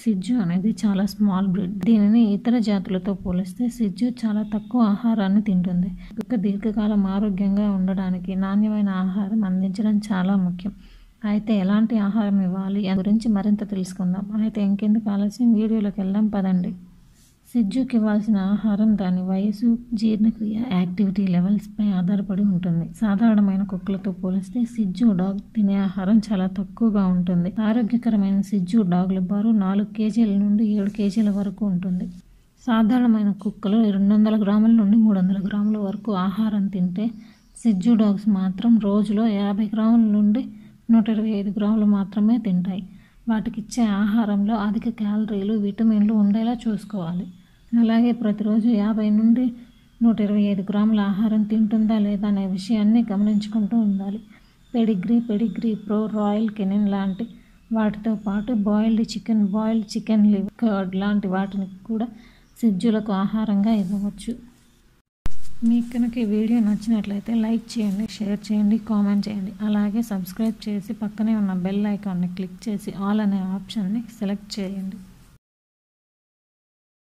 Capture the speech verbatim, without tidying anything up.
సిజ్జు అనేది చాలా small breed. దీనిని ఇతర జాతులతో పోలిస్తే సిజ్జు చాలా తక్కువ ఆహారాన్ని తింటుంది. కుక్క దీర్ఘకాలం ఆరోగ్యంగా ఉండడానికి నాణ్యమైన ఆహారం అందించడం చాలా ముఖ్యం. అయితే ఎలాంటి ఆహారం ఇవ్వాలి దాని గురించి మరింత తెలుసుకుందాం. అయితే ఇంకెందుకు ఆలస్యం, వీడియోలోకి వెళ్దాం పదండి. సిజ్జుకి ఇవ్వాల్సిన ఆహారం దాని వయసు, జీర్ణక్రియ, యాక్టివిటీ లెవెల్స్పై ఆధారపడి ఉంటుంది. సాధారణమైన కుక్కలతో పోలిస్తే సిజ్జు డాగ్ తినే ఆహారం చాలా తక్కువగా ఉంటుంది. ఆరోగ్యకరమైన సిజ్జు డాగ్ల బరువు నాలుగు కేజీల నుండి ఏడు కేజీల వరకు ఉంటుంది. సాధారణమైన కుక్కలు రెండు వందల గ్రాముల నుండి మూడు వందల గ్రాముల వరకు ఆహారం తింటే, సిజ్జు డాగ్స్ మాత్రం రోజులో యాభై గ్రాముల నుండి నూట ఇరవై ఐదు గ్రాములు మాత్రమే తింటాయి. వాటికిచ్చే ఆహారంలో అధిక క్యాలరీలు, విటమిన్లు ఉండేలా చూసుకోవాలి. అలాగే ప్రతిరోజు యాభై నుండి నూట ఇరవై ఐదు గ్రాముల ఆహారం తింటుందా లేదా అనే విషయాన్ని గమనించుకుంటూ ఉండాలి. Pedigree, Pedigree Pro, Royal Canin లాంటి వాటితో పాటు boiled chicken, boiled chicken liver, curd లాంటి వాటిని కూడా సిజ్జులకు ఆహారంగా ఇవ్వవచ్చు. మీకు కనుక ఈ వీడియో నచ్చినట్లయితే లైక్ చేయండి, షేర్ చేయండి, కామెంట్ చేయండి. అలాగే సబ్స్క్రైబ్ చేసి పక్కనే ఉన్న బెల్ ఐకాన్ని క్లిక్ చేసి ఆల్ అనే ఆప్షన్ని సెలెక్ట్ చేయండి.